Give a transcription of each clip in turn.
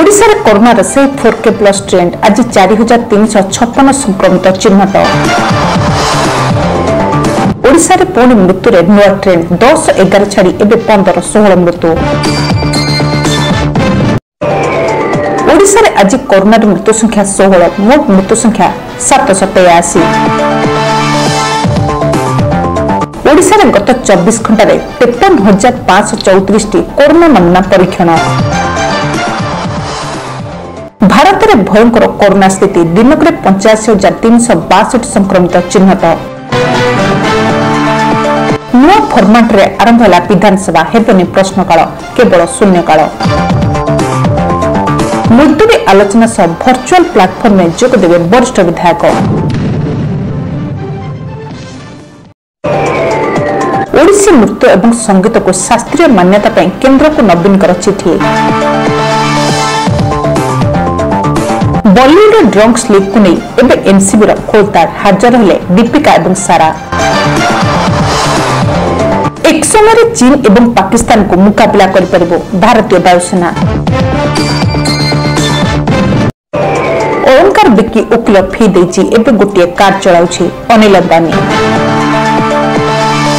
ओडिशा रे कोरोना से 4K plus trend आज 4356 संक्रमित चिन्हट। ओडिशा रे पुणी मृत्यु रे नुआ ट्रेंड 10-11 छाड़ी एबे 15-16 मृत्यु। ओडिशा रे आज कोरोना मृत्यु संख्या 16, मोट मृत्यु संख्या 783। ओडिशा रे गत 24 घंटा रे 53,534 कोरोना नमूना परीक्षण। भारत में भयंकर कोरोना स्थिति दिनक 85,362 संक्रमित चिन्हट। नुआ फर्माट रे आरंभ है विधानसभा हेबनी प्रश्नकाल केवल शून्यकाल। मुलतवी आलोचना सह भर्चुआल प्लाटफर्म में जोगदेवे वरिष्ठ विधायक। ओडिसी नृत्य एवं संगीत को शास्त्रीय मान्यता पर केंद्र को नवीन चिठी। बॉलीवुड ड्रग्स लीक को नहीं एबे एनसीबी खोलताड़ हाजर हेले दीपिका एवं सारा। एक समय चीन एवं पाकिस्तान को मुकाबला कर भारतीय वायुसेना। अलंकार बिकी वकिल फी देछि एबे गोटे कार चलाउछि अनिल अंबानी।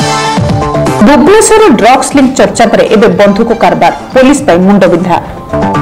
भुवनेश्वर ड्रग्स लिंक चर्चा पर एबे बंधुक कारबार पुलिस मुंडबिंधा।